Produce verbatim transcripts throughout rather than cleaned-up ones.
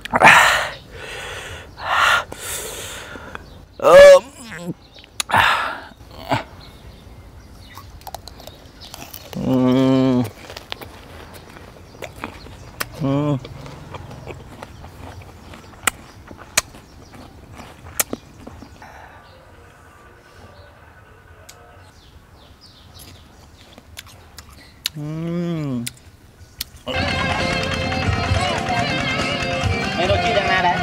Ờ. Uhm. Uhm. Uhm. Mày nói chi đang na đấy.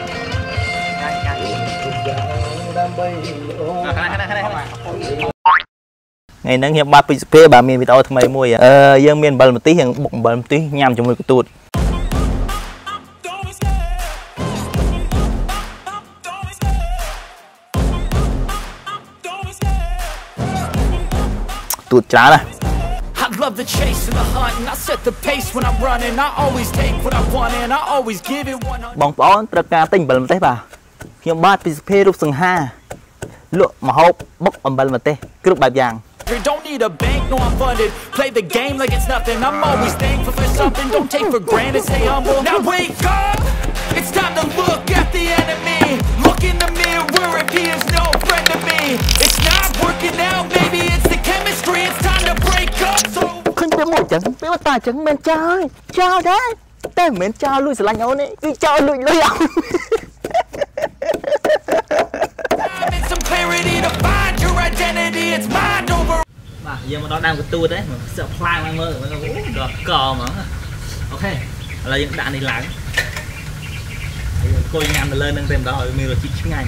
Ngày nắng hiệp ba phê bà miền Việt Nam mùi ờ dương miền bờ một tí hiện bụng bờ một tí nhằm cho mùi của tụt tụt chá này bóng bó trật ca tinh bờ một tí bà hiệp ba phê rút sừng ha lụa mà hộp bốc ẩm bờ một tí cứ bài vàng. Don't need a bank, no I'm funded. Play the game like it's nothing. I'm always thankful for something. Don't take for granted, stay humble. Now wake up, it's time to look at the enemy. Look in the mirror if he is no friend to me. It's not working out, maybe it's the chemistry. It's time to break up. So không biết một chẳng biết một tài chẳng men chơi chào đấy tên men chào lui sẽ là nhau này cứ chào lui lui nhau. some clarity to find your identity. It's mind over. Mà giờ mà nó đang cái tua đấy mà sợ fly mang mơ mà nó đọt cò mà ok là những đạn này lắng coi nhằm lên nâng tem đó rồi mình là chỉ ngành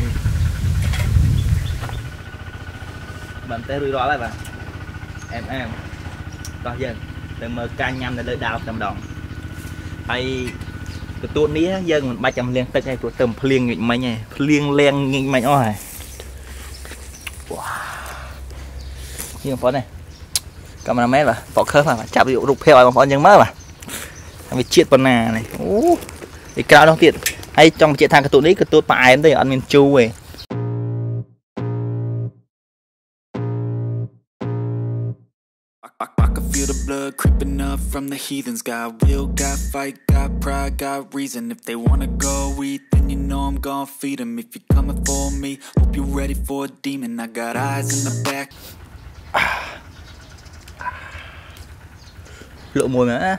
bạn té rủi ro lại bà em em có giờ để mà ca nhằm để lấy đào tầm đòn hay cái tua ní dân mình ba trăm liên tích hay của tầm liên nghịch mấy nhỉ liên len nghịch mạnh ôi như phó này cameraman và phó khớp mà chạm ví dụ rụt theo mà phó nhân mới mà bị triệt con nà này thì cao đâu tiện hay trong chuyện thang cái tụi đấy cái tụi bài em đây ăn miền chu về Feel the blood creeping up from the heathens. Got will, got fight, got pride, got reason. If they wanna go eat, then you know I'm gonna feed them. If you're coming for me, hope you're ready for a demon. I got eyes in the back. lộ mùi mà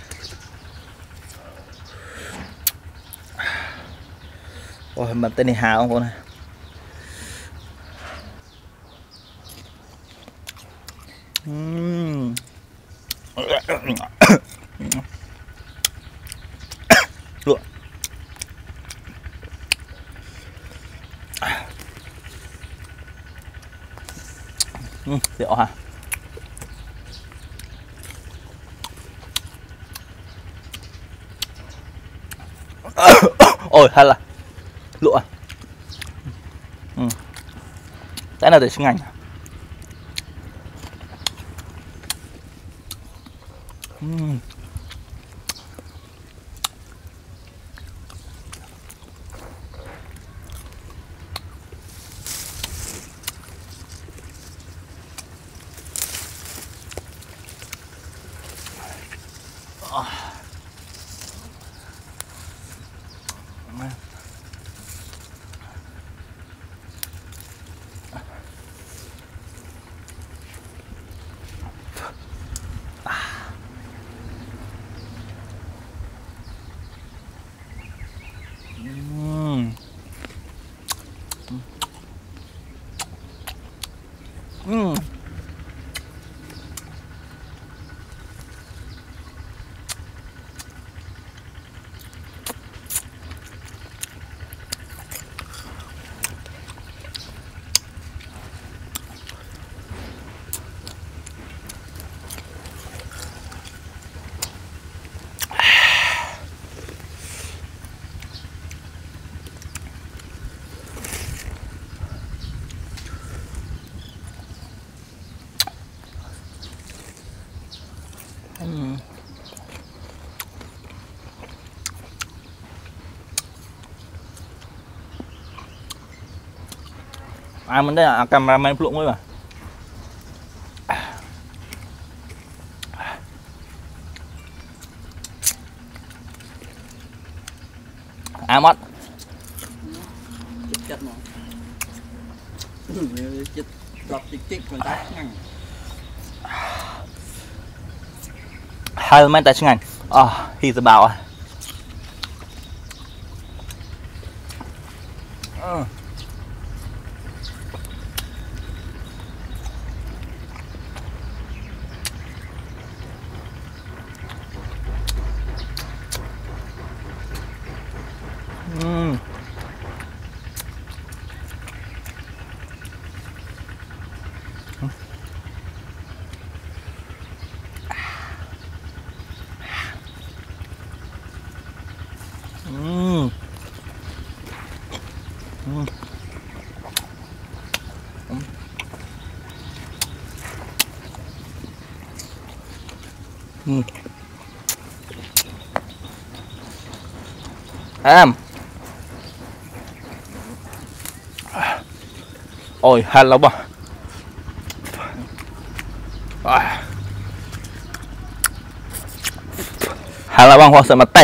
ôi mặt tên này hào không con này uhm. Lụa uhm, rượu hả ôi hay là lụa ừ. Cái nào để sinh ngành uhm. Oh. Mm. Mm. ai mình đây là cameraman lụng ấy mà à mót chất nó chất lọc chích chích còn tát ngăn hai mấy tay ngành oh he's about uh. Mm. Mm. Mm. Mm. Em ôi hạt lắm à hạt lắm bang hoa sợ mặt tê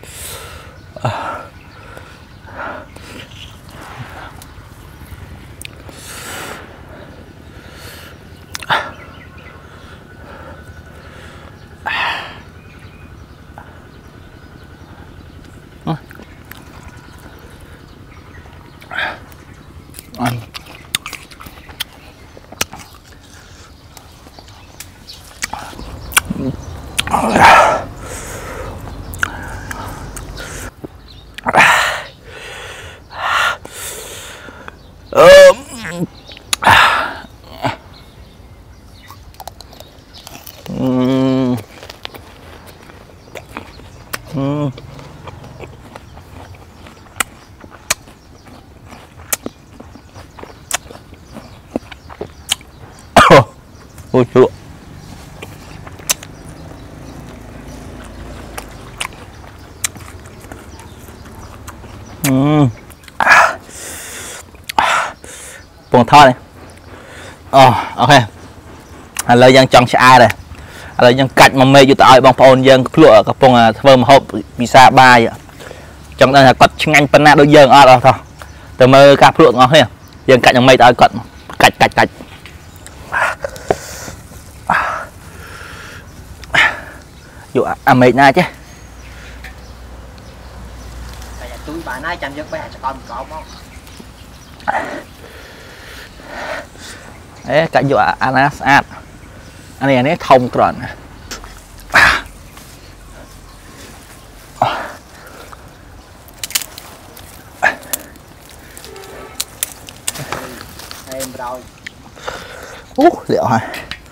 ôi chú uhm. buồn thôi này oh, ok lời dân chọn xa đây lời dân cạch mà mê vô tại bằng phone dân lụa các phong thơm hộp visa ba vậy trong đây là cắt nhanh phần nào đôi dân ở đâu thôi từ mơ cà lụa ngon hết dân cạch mê tại cắt cạch cạch cạch dụ à mệt na chứ túi bà nói chăm giấc bé cho con có không đấy cả dụ à anh sát anh này này thông rồi em rồi ú liệu hả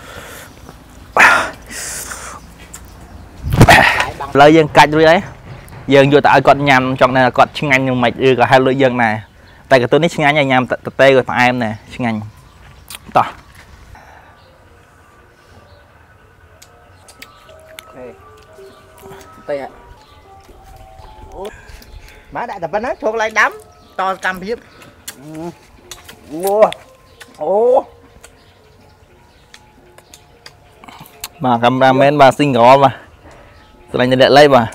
lời dân cạch rồi đấy dân vô tại con nhằm trong này là con chinh anh nhưng mày đưa cả hai lưỡi dân này tại cái tôi nít chinh anh nhà nhằm tê rồi phải em này chinh anh tỏ tê ạ má đại tập bên đó thuộc lại đám to trăm hiếp mua ô mà cameraman bà xinh gò mà tụi này để lấy mà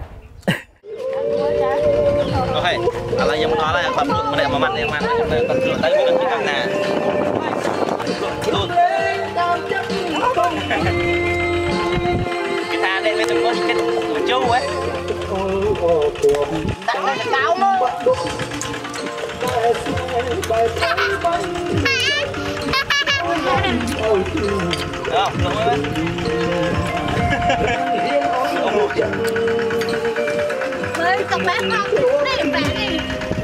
ok à là giống đó là con mà để mà mặt này mặt này con chuột tay cũng được nè cái thằng này mới có cái chú ấy đặt lên cao luôn đó đúng rồi mới tập bé con để bé đi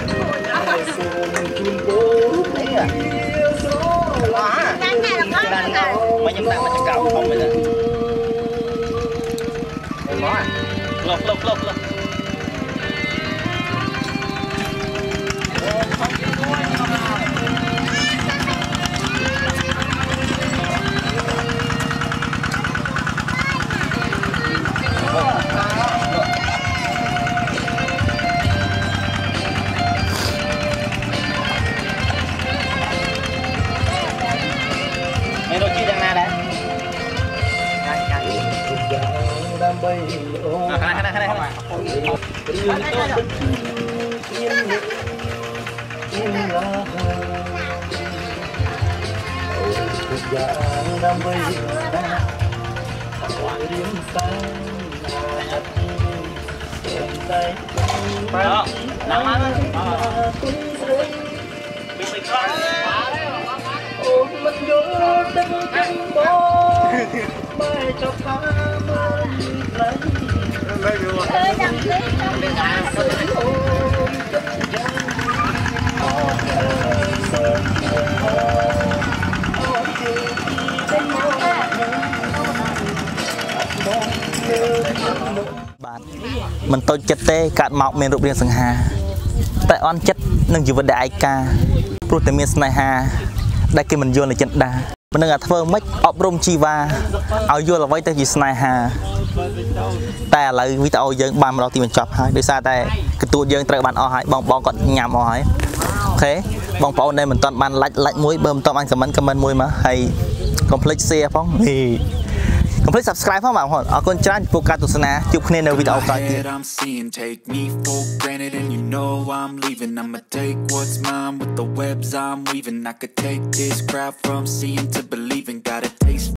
cái này là con rồi mấy nhầm tặng mà chắc cào không bây giờ lộc lộc lộc lộc Mày đồ chi đang na đấy. À, khana khana khana. Đó, nóng lắm á. Biết mình con. Ôi mình vô đất chân bó. Mai cho phá mơ lấy. Ơi đăng ký trong cái nhà mình tôi chất tê cạn mọc miền rụp riêng sừng hà tại on chất nâng dù vật đại ca protein này hà đại kia mình vô là chân đà mình nâng ở thơ mấy ọp rôm chi va ao vô là với tới gì này hà ta là vì tao dân ban đầu thì mình chọc hai để xa tay cái tụi dân trời bạn o hai bong bong còn nhầm o hai thế bong bong đây mình toàn ban lạnh lạnh muối bơm toàn ăn comment comment muối mà hay complete share phong thì complete subscribe phong bảo hỏi ở con trang phụ cả tụi sana chụp nên ở video coi Head I'm seeing, take me for granted, and you know I'm leaving. I'ma take what's mine with the webs I'm weaving. I could take this crowd from seeing to believing.